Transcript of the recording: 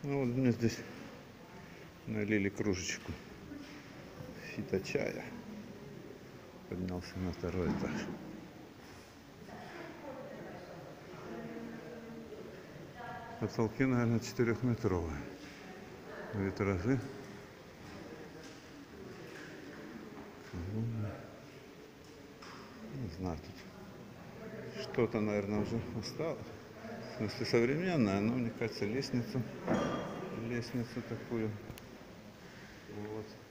Ну вот мне здесь налили кружечку фито-чая. Поднялся на второй этаж. Потолки, наверное, 4-метровые. Витражи. Не знаю, тут что-то, наверное, уже осталось. В смысле, современное, но мне кажется, лестницу такую. Вот.